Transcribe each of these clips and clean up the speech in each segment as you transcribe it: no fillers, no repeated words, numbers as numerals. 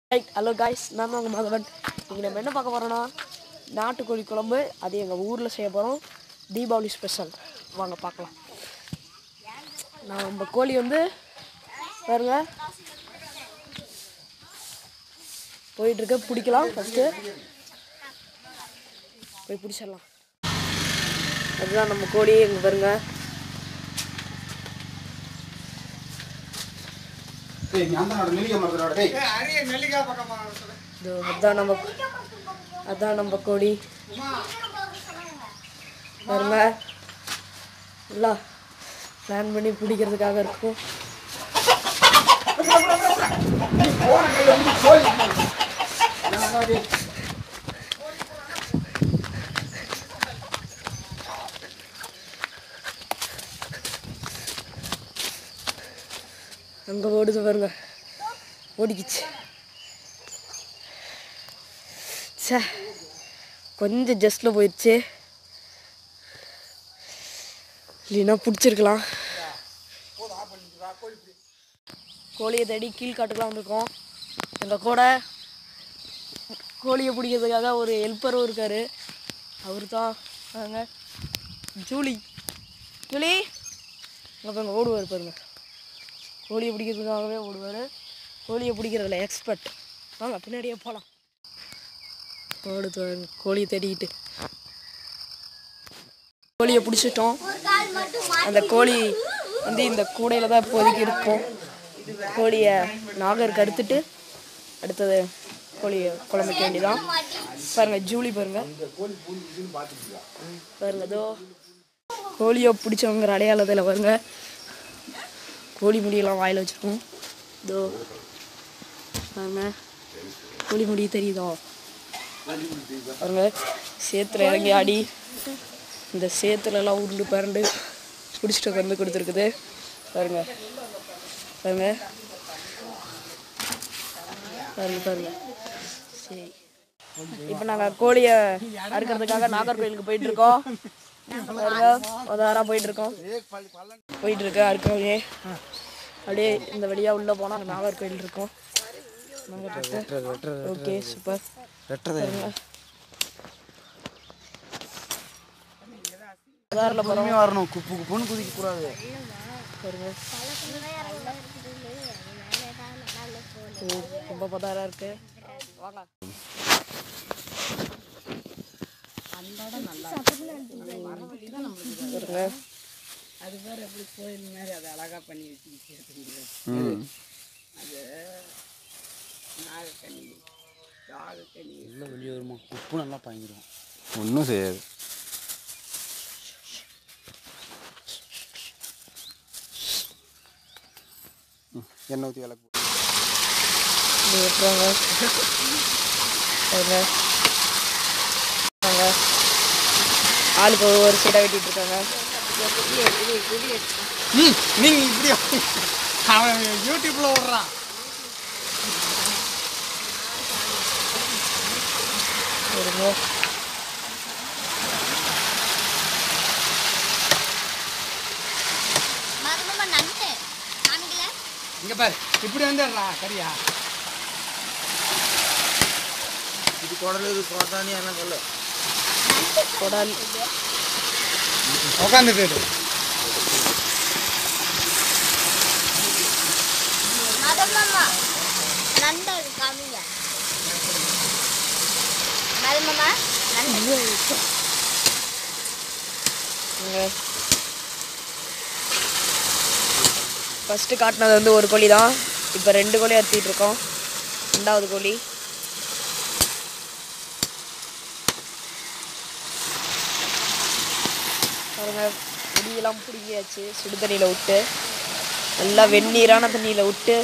Right hello guys, நான் தான் உங்கள் மாதவன். இங்கே நம்ம என்ன பார்க்க போகிறோன்னா நாட்டுக்கோழி குழம்பு. அது எங்கள் ஊரில் செய்ய போகிறோம். தீபாவளி ஸ்பெஷல். வாங்க பார்க்கலாம். நம்ம கோழி வந்து பாருங்க போயிட்டுருக்க. பிடிக்கலாம். ஃபஸ்ட்டு போய் பிடிச்சிடலாம். அதுதான் நம்ம கோழி. எங்கே பாருங்க. அதான் நம்ம கோழி பாருங்க. எல்லாம் பிளான் பண்ணி பிடிக்கிறதுக்காக இருக்கும். அங்கே ஓடுது பாருங்க. ஓடிக்கிச்சு. சே, கொஞ்சம் ஜஸ்ட்டில் போயிடுச்சு. இல்லைன்னா பிடிச்சிருக்கலாம். கோழியை தேடி கீழ்காட்டுக்கெலாம் வந்திருக்கோம். எங்கள் கூட கோழியை பிடிக்கிறதுக்காக ஒரு ஹெல்ப்பரும் இருக்கார். அவர் தான் வாங்க ஜூலி. ஜூலி அங்கே பாருங்க, ஓடுவார் பாருங்க. கோழியை பிடிக்கிறதுக்காகவே ஓடுவார். கோழியை பிடிக்கிறதில்ல எக்ஸ்பர்ட். வாங்க பின்னாடியே போகலாம். ஓடுது கோழியை தேடிக்கிட்டு. கோழியை பிடிச்சிட்டோம். அந்த கோழி வந்து இந்த கூடையில் தான் இப்போதைக்கு இருக்கும். கோழியை நாகருக்கு அறுத்துட்டு அடுத்தது கோழியை குழம்புக்க வேண்டியதான். பாருங்கள் ஜூலி பாருங்க பாருங்க. அதோ கோழியை பிடிச்சவங்கிற அடையாளத்தில் பாருங்க. கோழி முடியெல்லாம் வாயில் வச்சுருக்கோம். இதோ பாருங்க, கோழி முடி தெரியுதோ பாருங்க. சேத்துல இறங்கி ஆடி இந்த சேத்துலலாம் உருண்டு பரண்டு பிடிச்சிட்டு வந்து கொடுத்துருக்குது பாருங்க. பாருங்க பாருங்க பாருங்க. சரி, இப்போ நாங்கள் கோழியை அறுக்கிறதுக்காக நாகர்கோயிலுக்கு போயிட்டுருக்கோம். பாருங்க, உதாராக போயிட்டுருக்கோம். போயிட்டுருக்கு அறுக்கவே. அப்படியே இந்த வழியாக உள்ளே போனால் நாகர்கோயில் இருக்கும். Okay super. வரணும், குப்பு குப்புன்னு குதிக்க கூடாது. ரொம்ப பதாரா இருக்கு. வாங்க. அது வேற எப்படி கோயில் மாதிரி அதை அழகா பண்ணி வச்சுக்கிட்டு. அது நாகக்கனி நாகக்கனி எல்லாம் வெளியே வருமா? உப்பு நல்லா பாய்ஞ்சிடும். ஒன்றும் செய்யாது. எண்ணெய் ஊற்றி விளக்கு ஆளுக்கு ஒரு சைடாக வெட்டிட்டு இருக்காங்க. நீங்க இப்படி அவன் யூடியூப்ல ஓடுறான். இங்க பாரு, இப்படி வந்துடுறா சரியா? இது குடல், இது கோட்டானி என்ன சொல்ல குடல். உட்காந்து போயிடு. ஃபஸ்ட்டு காட்டினது வந்து ஒரு கோழி தான். இப்போ 2 கோழி அறுத்திட்டு இருக்கோம். 2வது கோழி பாருங்க. முடியெல்லாம் பிடிங்கியாச்சு. சுடு தண்ணியில் விட்டு நல்லா வெந்நீரான தண்ணியில் விட்டு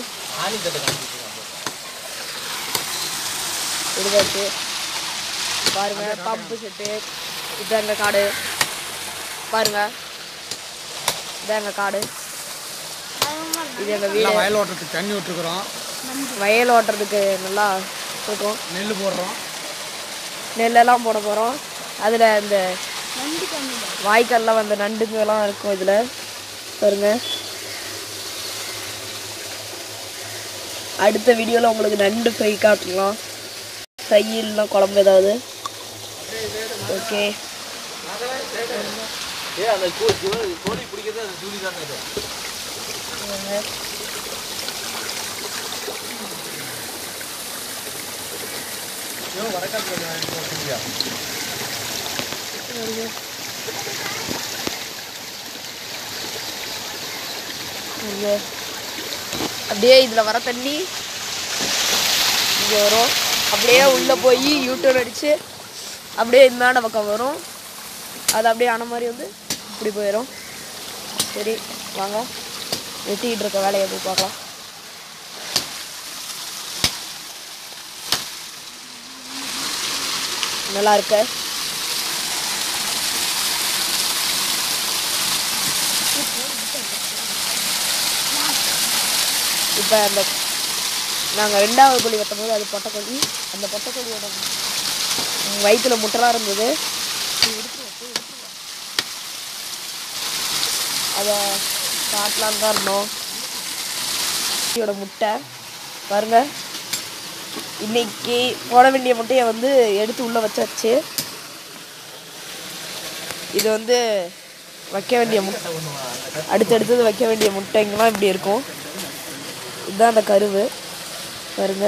விடுதாச்சு. பாருங்க பம்பு செட்டு. இதுதான் எங்கள் காடு. பாருங்க இதான் எங்கள் காடு. இது எங்கள் வீடு. வயல் ஓட்டுறதுக்கு தண்ணி விட்டுருக்குறோம். வயல் ஓட்டுறதுக்கு நல்லா இருக்கும். நெல் போடுறோம். நெல்லெல்லாம் போட போகிறோம். அதில் இந்த வாய்க்கால்லாம் வந்து நண்டுங்கெல்லாம் இருக்கும். இதில் பாருங்க அடுத்த வீடியோவில் உங்களுக்கு நண்டு ஃப்ரை காட்டலாம். ஃப்ரை இல்லைனா குழம்பு ஏதாவது. ஓகே, அந்த கோழி பிடிக்கிறது அது ஜூலி தானே இது. அப்படியே இதில் வர தண்ணி இங்கே வரும். அப்படியே உள்ளே போய் யூட்டர்ன் அடித்து அப்படியே இந்தாண்ட பக்கம் வரும். அது அப்படியே ஆன மாதிரி வந்து இப்படி போயிடும். சரி வாங்க, வெட்டிக்கிட்டு இருக்க வேலையை போய் பார்க்கலாம். நல்லா இருக்க. இப்போ அந்த நாங்கள் 2வது கோழி வெட்டும் போது அது பொட்டைக்கோழி. அந்த பொட்டைக்கோழியோட வயிற்றுல முட்டைலாம் இருந்தது. அதை காட்டலான்னு தான் இருந்தோம். கோழியோட முட்டை பாருங்க. இன்னைக்கு போட வேண்டிய முட்டையை வந்து எடுத்து உள்ளே வச்சாச்சு. இது வந்து வைக்க வேண்டிய முட்டை, அடுத்தடுத்தது வைக்க வேண்டிய முட்டைங்கெல்லாம் இப்படி இருக்கும். இதுதான் அந்த கருவு பாருங்க.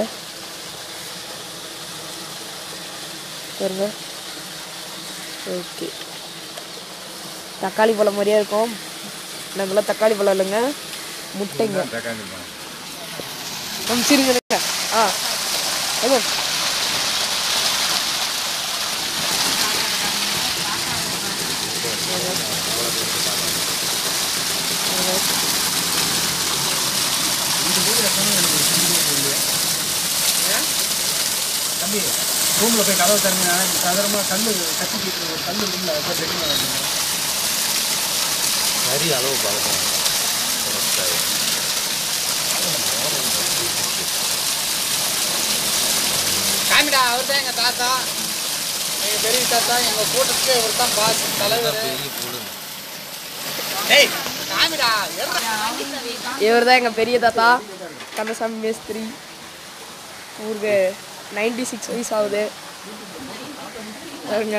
பாருங்க. ஓகே, தக்காளி பழம் மாதிரியே இருக்கும். நாங்களாம் தக்காளி பழம் இல்லைங்க, முட்டைங்க. சிரிங்க. ஆ தம்பி ரூமில் போய் கதவை தரீங்க. சாதாரணமாக கல் கட்டிக்கிட்டு ஒரு கல் இல்லை சரி அளவு பார்க்கணும். காமிடா, அவர் தான் எங்கள் தாத்தா, எங்கள் பெரிய தாத்தா. எங்கள் கூட்டத்துக்கு இவர் தான் பாஸ், தலைவர். ஏய் காமிடா, இவர் தான் எங்கள் பெரிய தாத்தா கந்தசாமி மேஸ்திரி. ஊருக்கு 96 வயசு ஆகுது. பாருங்க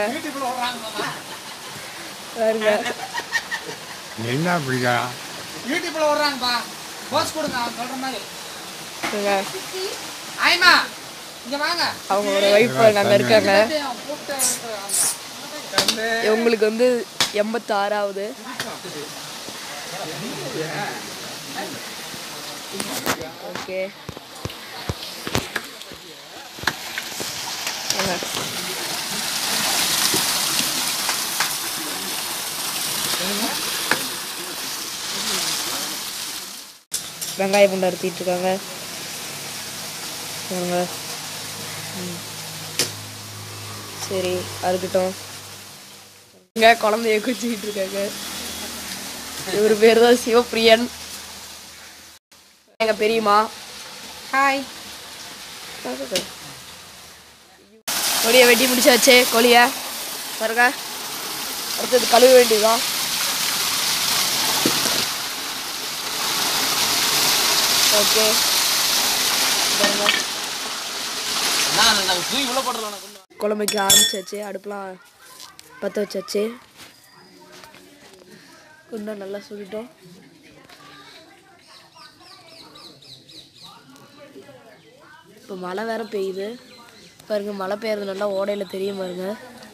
பாருங்க. என்ன அப்படியா யூடியூப்ல வர்றாங்கப்பா, போஸ்ட் கொடுங்க அவன் சொல்ற மாதிரி. பாருங்க. ஆயிமா இங்க வாங்க. அவங்க ஒரு ஒய்ஃப் அங்கே இருக்காங்க. இவங்களுக்கு வந்து 86ஆவது. ஓகே, வெங்காயம் பூண்டு அறுத்திட்டு இருக்காங்க. சரி அறுக்கட்டும். இங்கே குழந்தைய குச்சிக்கிட்டு இருக்காங்க. இவர் பேர் தான் சிவப்பிரியன், எங்கள் பெரியம்மா. ஹாய். கோழியை வெட்டி முடிச்சாச்சு. கோழியை பாருங்க. அடுத்தது கழுவ வேண்டியதுதான். ஓகே பாருங்க. குழம்புக்கு ஆரம்பிச்சாச்சு. அடுப்பெலாம் பற்ற வச்சாச்சு. குண்டா நல்லா சுட்டுட்டோம். இப்போ மழை வேற பெய்யுது பாருங்க. மழை பெய்யறது நல்லா ஓடையில் தெரியும் பாருங்க.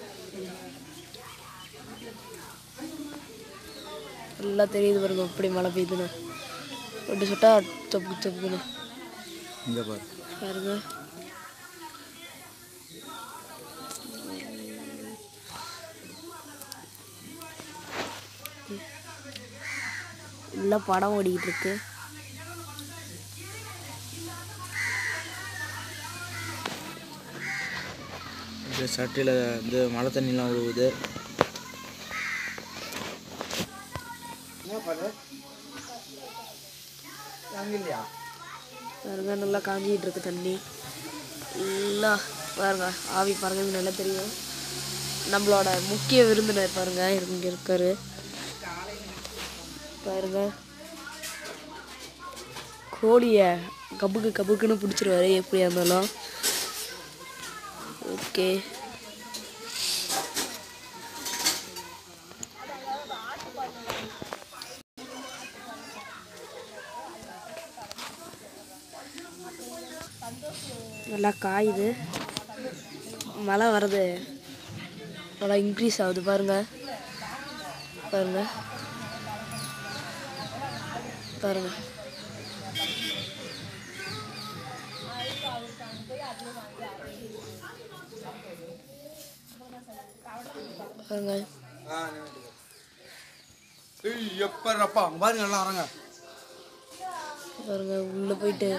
நல்லா தெரியுது பாருங்க எப்படி மழை பெய்யுதுன்னு. ஒட்டு சுட்டா தொப்பு தொப்புன்னு பாருங்க. எல்லாம் படம் ஓடிக்கிட்டு இருக்கு. சட்டியில் வந்து மழை தண்ணிலாம் விழுவுது. பாருங்க நல்லா காஞ்சிக்கிட்டு இருக்கு தண்ணி. நல்லா பாருங்க ஆவி பாருங்க, நல்லா தெரியும். நம்மளோட முக்கிய விருந்தினர் பாருங்க இங்கே இருக்காரு பாருங்க. கோழியை கபுக்குன்னு பிடிச்சிருவாரு எப்படியா இருந்தாலும். ஓகே, நல்லா காயுது. மழை வர்றது நல்லா இன்க்ரீஸ் ஆகுது பாருங்க பாருங்க பாருங்க. பாருங்க எப்பறப்பா அங்க பாருங்க நல்லா வரங்க. பாருங்க உள்ள போயிட்டு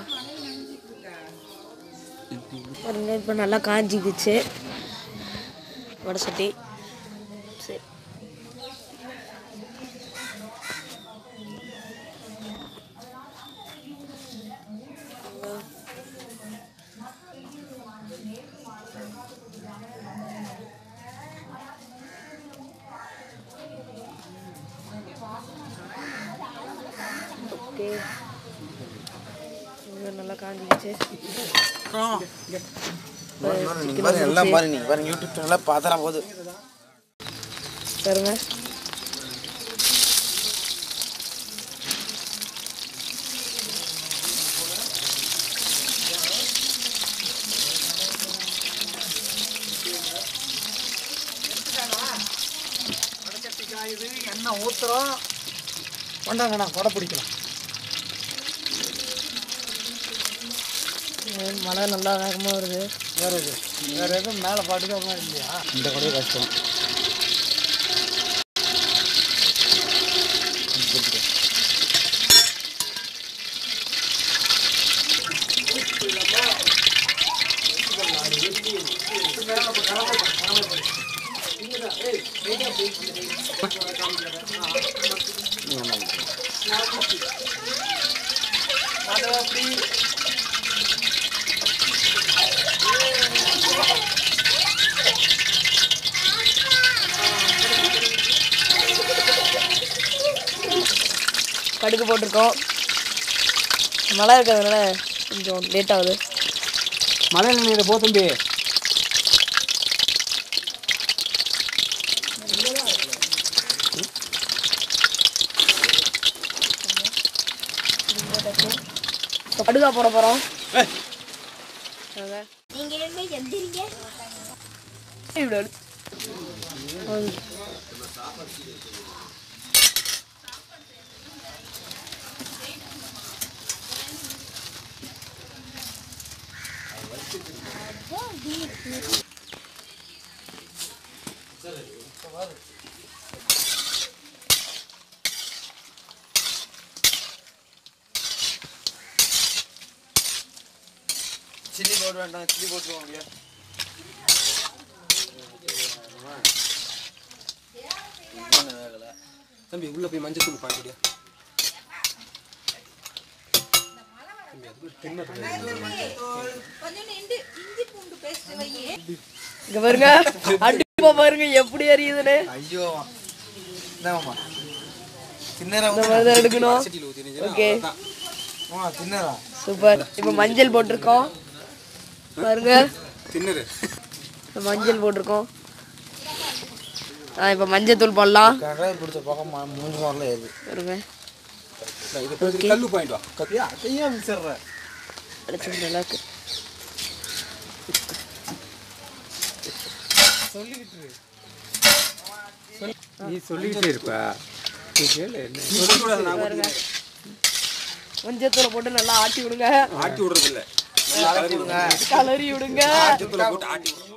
பாருங்க. இப்போ நல்லா காஞ்சிக்குச்சு வடை சட்டி. சரி, ஓகே. நல்லா காஞ்சிக்குச்சு. எல்லாம் பாருங்க, நீங்க பாருங்க யூடியூப் சேனல்ல பார்த்தா போகுது பாருங்க. இது எண்ணெய் ஊத்துறோம். கொண்டாங்கண்ணா கொடை பிடிக்கலாம். மழை நல்லா வேகமாக வருது. வேற எதுவும் மேலே பாட்டுக்காம இல்லையா? இந்த கொடையை கஷ்டம். கடுகு போட்டிருக்கோம். மழை இருக்கிறதுனால கொஞ்சம் லேட் ஆகுது. மலையில் நீரை போ தம்பி. கடுகா போட போகிறோம். சில்லி போட வேண்டாம், சில்லி போட்டுருவாங்க. தம்பி உள்ள போய் மஞ்சள் தூள் பாக்கடியா. இங்க பாருங்க, அடுப்பா பாருங்க எப்படி எரியுதுன்னு. ஐயோ இந்தாமா இந்த மாதிரி தான் எடுக்கணும். ஓகே, தின்னரா சூப்பர். இப்போ மஞ்சள் போட்டிருக்கோம் பாருங்க. தின்னரு மஞ்சள் போட்டிருக்கோம். இப்போ மஞ்சள் தூள் போடலாம். கடாய் பிடிச்ச பக்கம் மூஞ்சி வரல ஏது பாருங்க. இது கல்லு பாயிண்ட் வா கத்தியா அதையா மிச்சற அடிச்சு நல்லா இருக்கு. நீ சொல்லிட்டே இருப்ப. மஞ்சத்தூளை போட்டு நல்லா ஆட்டி விடுங்க. ஆட்டி விடுறது இல்ல, கலரி விடுங்க. மஞ்சத்தூளை போட்டு ஆட்டி விடுங்க.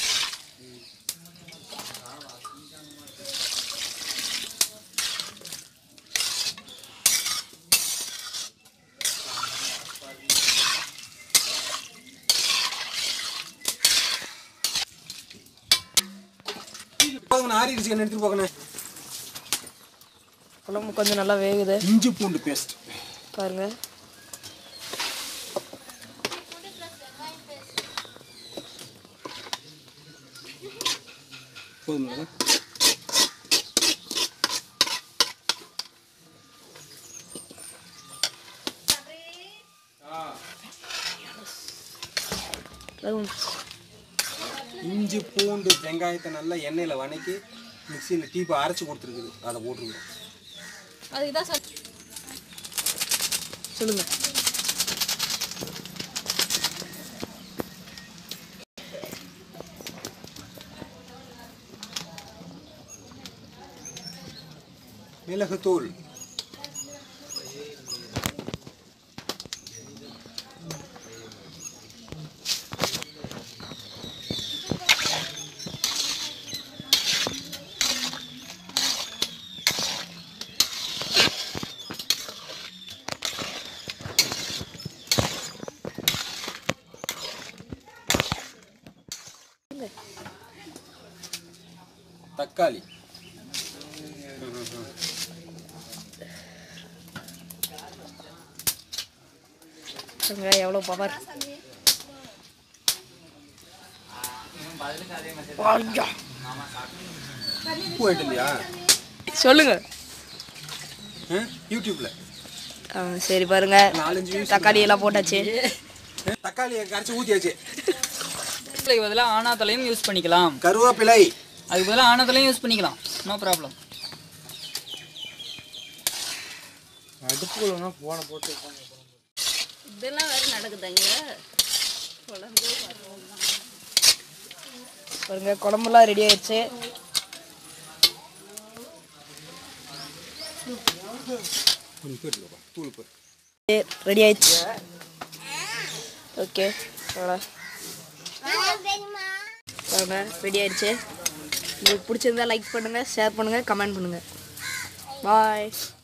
ஆறிடுச்சு, என்ன எடுத்துட்டு போகணும். குழம்பு கொஞ்சம் நல்லா வேகுது. இஞ்சி பூண்டு பேஸ்ட் பாருங்க. போதும். இஞ்சி பூண்டு வெங்காயத்தை நல்லா எண்ணெயில் வதக்கி மிக்சியில் டீப்பை அரைச்சி கொடுத்துருக்குது, அதை போட்டுருக்கோம். அதுக்கு தான் சொல்லுங்க. மிளகுத்தூள், தக்காளி, எவ்வளோ பவர். உப்பு ஆயிட்டு இல்லையா? சொல்லுங்க. யூடியூப்பில் சரி பாருங்க, 4-5 views. தக்காளி எல்லாம் போட்டாச்சு. தக்காளியை கரைச்சி ஊற்றியாச்சு. அதுக்கு பதிலாக ஆனாத்தலையும் யூஸ் பண்ணிக்கலாம். கருவேப்பிலை, அதுக்கு பதிலாக ஆனாத்தலையும் யூஸ் பண்ணிக்கலாம், நோ ப்ராப்ளம். அடுப்புக்குள்ள போன போட்டு இதெல்லாம் வேறு நடக்குதாங்க. பாருங்க குழம்புலாம் ரெடி ஆயிடுச்சு. ரெடி ஆயிடுச்சு. ஓகே ரெடி ஆயிடுச்சு. உங்களுக்கு பிடிச்சிருந்தா லைக் பண்ணுங்கள், ஷேர் பண்ணுங்கள், கமெண்ட் பண்ணுங்கள். பாய்.